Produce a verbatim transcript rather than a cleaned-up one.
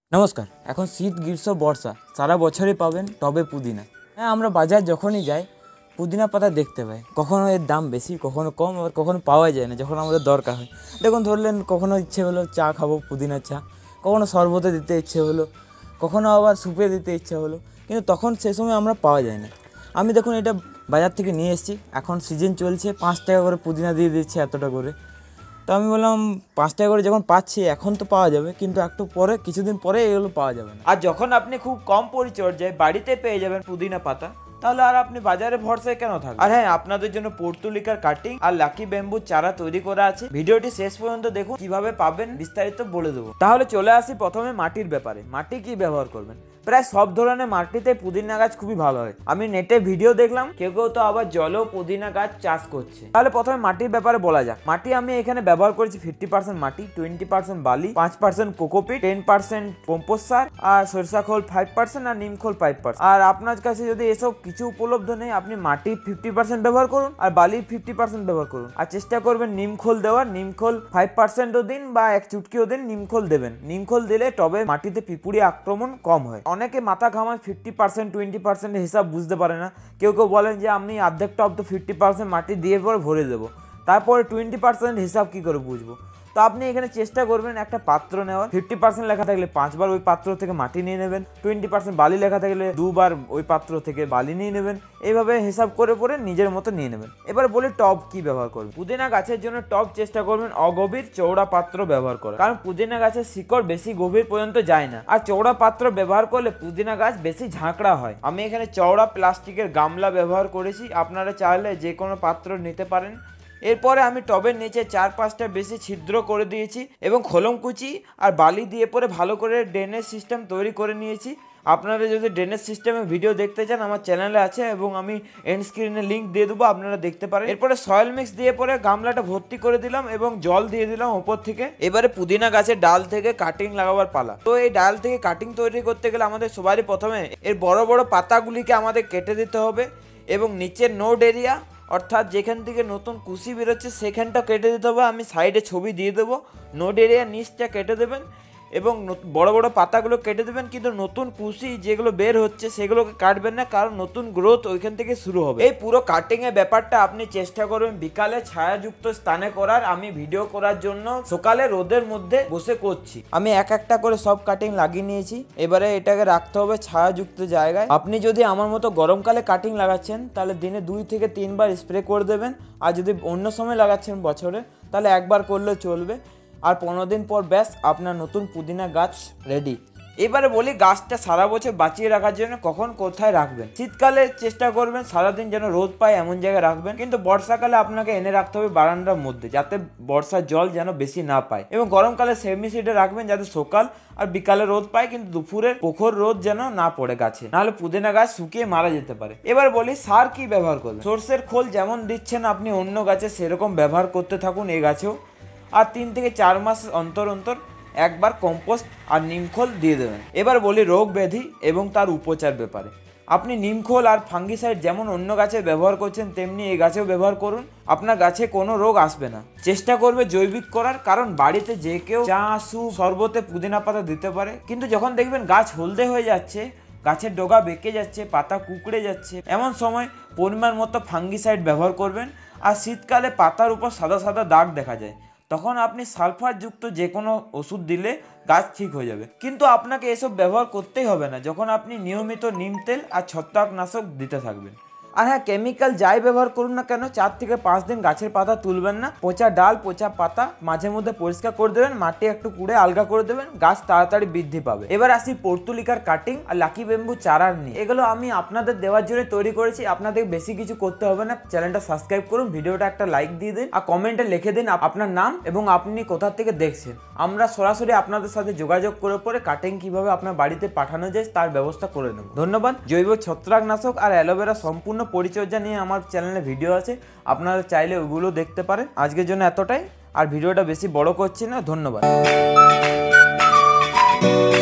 নমস্কার। এখন শীত গ্রীষ্ম বর্ষা সারা বছরই পাবেন টবে পুদিনা। হ্যাঁ, আমরা বাজার যখনই যাই পুদিনা পাতা দেখতে পাই, কখনো এর দাম বেশি, কখনো কম, আবার কখনো পাওয়া যায় না যখন আমাদের দরকার হয়। দেখুন, ধরলেন কখনো ইচ্ছে হলো চা খাবো, পুদিনার চা, কখনো শরবতে দিতে ইচ্ছে হলো, কখনো আবার সুপে দিতে ইচ্ছে হলো, কিন্তু তখন সে সময় আমরা পাওয়া যায় না। আমি দেখুন এটা বাজার থেকে নিয়ে এসেছি, এখন সিজন চলছে, পাঁচ টাকা করে পুদিনা দিয়ে দিচ্ছে এতটা করে। তো আমি বললাম পাঁচ টাকা করে যখন পাচ্ছি এখন তো পাওয়া যাবে, কিন্তু একটু পরে কিছুদিন পরে এগুলো পাওয়া যাবে না। আর যখন আপনি খুব কম পরিচর্যায় বাড়িতে পেয়ে যাবেন পুদিনা পাতা, তাহলে আর আপনি বাজারে ভরসায় কেন থাকবেন। আর হ্যাঁ, আপনাদের জন্য পর্তুলিকার কাটিং আর লাকি ব্যাম্বু চারা তৈরি করা আছে। ভিডিওটি শেষ পর্যন্ত দেখুন, কিভাবে পাবেন বিস্তারিত বলে দেবো। তাহলে চলে আসি প্রথমে মাটির ব্যাপারে। মাটি কি ব্যবহার করবেন? প্রায় সব ধরনের মাটিতে পুদিনা গাছ খুবই ভালো হয়। আমি নেটে ভিডিও দেখলাম, কেউ কেউ তো আবার জলেও পুদিনা গাছ চাষ করছে। তাহলে প্রথমে মাটির ব্যাপারে বলা যাক। মাটি আমি এখানে ব্যবহার করেছি ফিফটি পার্সেন্ট মাটি, টোয়েন্টি পার্সেন্ট বালি, পাঁচ percent cocopeat, ten percent compost সার, আর সরিষা খোল ফাইভ পার্সেন্ট, আর নিম খোল ফাইভ পার্সেন্ট। আর আপনার কাছে যদি এসব কিছু উপলব্ধ নেই, আপনি মাটি ফিফটি পার্সেন্ট ব্যবহার করুন আর বালি ফিফটি পার্সেন্ট ব্যবহার করুন। আর চেষ্টা করবেন নিম খোল দেওয়ার। নিম খোল ফাইভ পার্সেন্টও দিন বা এক চুটকিও দিন, নিম খোল দেবেন। নিম খোল দিলে টবে মাটিতে পিঁপুড়ি আক্রমণ কম হয়। অনেকে মাথা ঘামায় ফিফটি পার্সেন্ট টোয়েন্টি পার্সেন্ট হিসাব বুঝতে পারে না। কেউ কেউ বলেন যে আমি অর্ধেক টব তো ফিফটি পার্সেন্ট মাটি দিয়ে পরে ভরে দেবো, তারপরে টোয়েন্টি পার্সেন্ট হিসাব কী করে বুঝবো। তো আপনি এখানে চেষ্টা করবেন একটা পাত্র নেওয়ার। ফিফটি পার্সেন্ট লেখা থাকলে পাঁচবার ওই পাত্র থেকে মাটি নিয়ে নেবেন। টোয়েন্টি পার্সেন্ট বালি লেখা থাকলে দুবার ওই পাত্র থেকে বালি নিয়ে নেবেন। এইভাবে হিসাব করে পরে নিজের মতো নিয়ে নেবেন। এবার বলি টব কি ব্যবহার করবেন। পুদিনা গাছের জন্য টব চেষ্টা করবেন অগভীর চৌড়া পাত্র ব্যবহার করা, কারণ পুদিনা গাছের শিকড় বেশি গভীর পর্যন্ত যায় না। আর চৌড়া পাত্র ব্যবহার করলে পুদিনা গাছ বেশি ঝাঁকড়া হয়। আমি এখানে চৌড়া প্লাস্টিকের গামলা ব্যবহার করেছি, আপনারা চাইলে যে কোনো পাত্র নিতে পারেন। এরপরে আমি টবের নিচে চার পাঁচটা বেশি ছিদ্র করে দিয়েছি এবং খোলমকুচি আর বালি দিয়ে পরে ভালো করে ড্রেনেজ সিস্টেম তৈরি করে নিয়েছি। আপনারা যদি ড্রেনেজ সিস্টেমের ভিডিও দেখতে চান আমার চ্যানেলে আছে, এবং আমি এন্ড স্ক্রিনে লিঙ্ক দিয়ে দেবো, আপনারা দেখতে পারেন। এরপরে সয়েল মিক্স দিয়ে পরে গামলাটা ভর্তি করে দিলাম এবং জল দিয়ে দিলাম ওপর থেকে। এবারে পুদিনা গাছের ডাল থেকে কাটিং লাগাবার পালা। তো এই ডাল থেকে কাটিং তৈরি করতে গেলে আমাদের সবারই প্রথমে এর বড় বড় পাতাগুলিকে আমাদের কেটে দিতে হবে এবং নিচের নোড এরিয়া অর্থাৎ যেখান থেকে নতুন কুশি বেরোচ্ছে সেখানটা কেটে দিতে হবে। আমি সাইডে ছবি দিয়ে দেবো। নোড এরিয়া নিচটা কেটে দেবেন এবং বড় বড় পাতাগুলো কেটে দেবেন, কিন্তু নতুন কুশি যেগুলো বের হচ্ছে সেগুলোকে কাটবেন না, কারণ নতুন গ্রোথ ওইখান থেকে শুরু হবে। এই পুরো কাটিং এর ব্যাপারটা আপনি চেষ্টা করবেন বিকালে ছায়াযুক্ত স্থানে করার। আমি ভিডিও করার জন্য সকালে রোদের মধ্যে বসে করছি। আমি এক একটা করে সব কাটিং লাগিয়ে নিয়েছি। এবারে এটাকে রাখতে হবে ছায়াযুক্ত জায়গায়। আপনি যদি আমার মতো গরমকালে কাটিং লাগাচ্ছেন তাহলে দিনে দুই থেকে তিনবার স্প্রে করে দেবেন, আর যদি অন্য সময় লাগাচ্ছেন বছরে তাহলে একবার করলেও চলবে। আর পনেরো দিন পর ব্যাস আপনার নতুন পুদিনা গাছ রেডি। এবারে বলি গাছটা সারা বছর বাঁচিয়ে রাখার জন্য কখন কোথায় রাখবেন। শীতকালে চেষ্টা করবেন সারাদিন যেন রোদ পায় এমন জায়গায় রাখবেন, কিন্তু বর্ষাকালে আপনাকে এনে রাখতে হবে বারান্দার মধ্যে, যাতে বর্ষার জল যেন বেশি না পায়। এবং গরমকালে সেমি সিডে রাখবেন যাতে সকাল আর বিকালে রোদ পায়, কিন্তু দুপুরের প্রখর রোদ যেন না পড়ে গাছে, নাহলে পুদিনা গাছ শুকিয়ে মারা যেতে পারে। এবার বলি সার কি ব্যবহার করবেন। সর্ষের খোল যেমন দিচ্ছেন আপনি অন্য গাছে সেরকম ব্যবহার করতে থাকুন এই গাছেও। আর তিন থেকে চার মাস অন্তর অন্তর একবার কম্পোস্ট আর নিমখোল দিয়ে দেবেন। এবার বলি রোগ ব্যাধি এবং তার উপচার ব্যাপারে। আপনি নিমখোল আর ফাঙ্গিসাইড যেমন অন্য গাছে ব্যবহার করছেন তেমনি এই গাছেও ব্যবহার করুন, আপনার গাছে কোনো রোগ আসবে না। চেষ্টা করবে জৈবিক করার, কারণ বাড়িতে যে কেউ চা স্যুপ শরবতে পুদিনা পাতা দিতে পারে, কিন্তু যখন দেখবেন গাছ হলদে হয়ে যাচ্ছে, গাছের ডগা বেঁকে যাচ্ছে, পাতা কুঁকড়ে যাচ্ছে, এমন সময় পরিমাণ মতো ফাঙ্গিসাইড ব্যবহার করবেন। আর শীতকালে পাতার উপর সাদা সাদা দাগ দেখা যায়, তখন আপনি সালফারযুক্ত যে কোনো ওষুধ দিলে গাছ ঠিক হয়ে যাবে। কিন্তু আপনাকে এসব ব্যবহার করতেই হবে না যখন আপনি নিয়মিত নিম তেল আর ছত্রাকনাশক দিতে থাকবেন। আর হ্যাঁ, কেমিক্যাল যাই ব্যবহার করুন না কেন চার থেকে পাঁচ দিন গাছের পাতা তুলবেন না। পচা ডাল পচা পাতা মাঝে মধ্যে পরিষ্কার করে দেবেন, মাটি একটু কুড়ে আলগা করে দেবেন, গাছ তাড়াতাড়ি বৃদ্ধি পাবে। এবার আসি পর্তুলিকার কাটিং আর লাকি ব্যাম্বু চারার নিয়ে। এগুলো আমি আপনাদের দেওয়ার জন্য তৈরি করেছি, আপনাদের বেশি কিছু করতে হবে না। চ্যানেলটা সাবস্ক্রাইব করুন, ভিডিওটা একটা লাইক দিয়ে দিন, আর কমেন্টে লিখে দিন আপনার নাম এবং আপনি কোথা থেকে দেখছেন। আমরা সরাসরি আপনাদের সাথে যোগাযোগ করে পরে কাটিং কিভাবে আপনার বাড়িতে পাঠানো যায় তার ব্যবস্থা করে নেব। ধন্যবাদ। জৈব ছত্রাকনাশক আর অ্যালোভেরা সম্পূর্ণ পরিচর্যা নিয়ে আমার চ্যানেলে ভিডিও আছে, আপনারা চাইলে ওগুলো দেখতে পারেন। আজকের জন্য এতটাই, আর ভিডিওটা বেশি বড় করছি না। ধন্যবাদ।